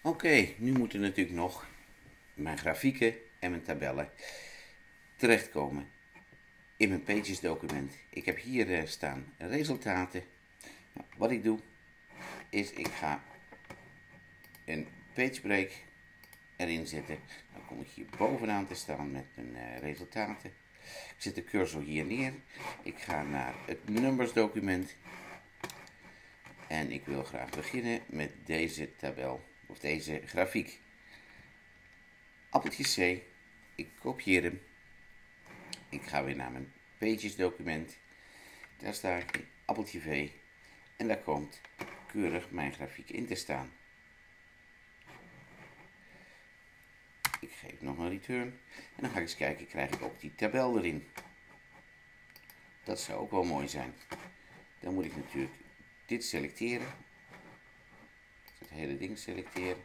Oké, nu moeten natuurlijk nog mijn grafieken en mijn tabellen terechtkomen in mijn Pages document. Ik heb hier staan resultaten. Nou, wat ik doe is ik ga een page break erin zetten. Dan kom ik hier bovenaan te staan met mijn resultaten. Ik zet de cursor hier neer. Ik ga naar het numbers document. En ik wil graag beginnen met deze tabel of deze grafiek. Appeltje C. Ik kopieer hem. Ik ga weer naar mijn Pages document. Daar sta ik in appeltje V. En daar komt keurig mijn grafiek in te staan. Ik geef nog een return. En dan ga ik eens kijken, krijg ik ook die tabel erin. Dat zou ook wel mooi zijn. Dan moet ik natuurlijk dit selecteren. Het hele ding selecteren.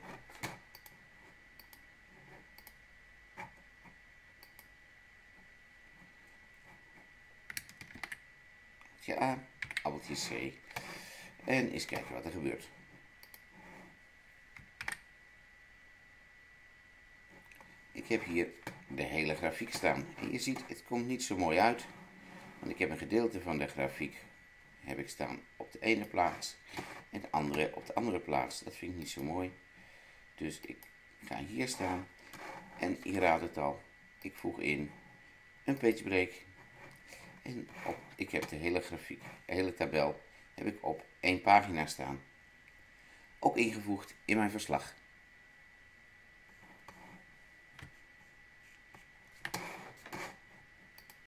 Appeltje A, appeltje C. En eens kijken wat er gebeurt. Ik heb hier de hele grafiek staan. En je ziet, het komt niet zo mooi uit. Want ik heb een gedeelte van de grafiek heb ik staan op de ene plaats. En het andere op de andere plaats. Dat vind ik niet zo mooi. Dus ik ga hier staan. En je raadt het al. Ik voeg in een page break. En ik heb de hele grafiek, de hele tabel heb ik op één pagina staan. Ook ingevoegd in mijn verslag.